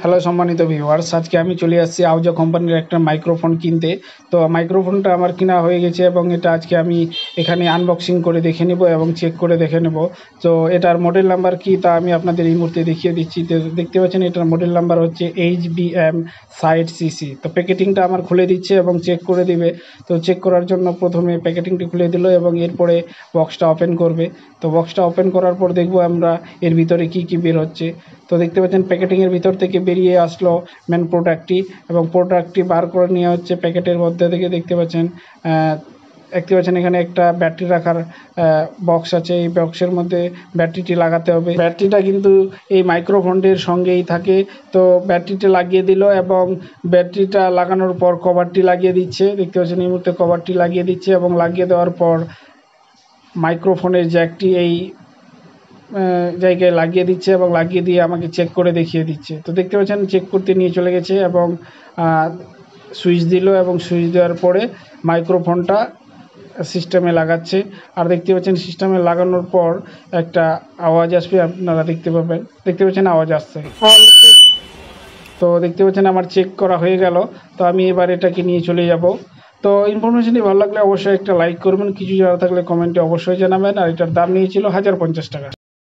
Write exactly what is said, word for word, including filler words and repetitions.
Hello সম্মানিত viewers, আজকে আমি চলে আসছি আহুজা কোম্পানির একটা মাইক্রোফোন কিনতে। তো মাইক্রোফোনটা আমার কিনা হয়ে গেছে এবং এটা আজকে আমি এখানে আনবক্সিং করে দেখে নেব এবং চেক করে দেখে নেব। তো এটার মডেল নাম্বার কি তা আমি আপনাদের এই মুহূর্তে দেখিয়ে দিচ্ছি। তো দেখতে পাচ্ছেন এটার মডেল নাম্বার হচ্ছে এইচ বি এম ষাট সিসি। তো প্যাকেটিংটা আমার খুলে দিচ্ছে এবং চেক করে দিবে। তো চেক করার জন্য প্রথমে প্যাকেটিংটি খুলে দিল এবং এরপরে বক্সটা ওপেন করবে। তো বক্সটা ওপেন করার পর দেখব আমরা এর ভিতরে কি কি বের হচ্ছে। তো দেখতে পাচ্ছেন প্যাকেটিংয়ের ভিতর থেকে বেরিয়ে আসলো মেন প্রোডাক্টটি এবং প্রোডাক্টটি বার করে নিয়ে হচ্ছে প্যাকেটের মধ্যে থেকে। দেখতে পাচ্ছেন দেখতে পাচ্ছেন এখানে একটা ব্যাটারি রাখার বক্স আছে। এই বক্সের মধ্যে ব্যাটারিটি লাগাতে হবে। ব্যাটারিটা কিন্তু এই মাইক্রোফোনটির সঙ্গেই থাকে। তো ব্যাটারিটা লাগিয়ে দিল এবং ব্যাটারিটা লাগানোর পর কভারটি লাগিয়ে দিচ্ছে। দেখতে পাচ্ছেন এই মুহূর্তে কভারটি লাগিয়ে দিচ্ছে এবং লাগিয়ে দেওয়ার পর মাইক্রোফোনের জ্যাকটি এই জায়গায় লাগিয়ে দিচ্ছে এবং লাগিয়ে দিয়ে আমাকে চেক করে দেখিয়ে দিচ্ছে। তো দেখতে পাচ্ছেন চেক করতে নিয়ে চলে গেছে এবং সুইচ দিল এবং সুইচ দেওয়ার পরে মাইক্রোফোনটা সিস্টেমে লাগাচ্ছে। আর দেখতে পাচ্ছেন সিস্টেমে লাগানোর পর একটা আওয়াজ আসবে, আপনারা দেখতে পাবেন। দেখতে পাচ্ছেন আওয়াজ আসছে। তো দেখতে পাচ্ছেন আমার চেক করা হয়ে গেল। তো আমি এবার এটাকে নিয়ে চলে যাব। তো ইনফরমেশনটি ভালো লাগলে অবশ্যই একটা লাইক করবেন, কিছু জানা থাকলে কমেন্টে অবশ্যই জানাবেন। আর এটার দাম নিয়েছিল হাজার পঞ্চাশ টাকা।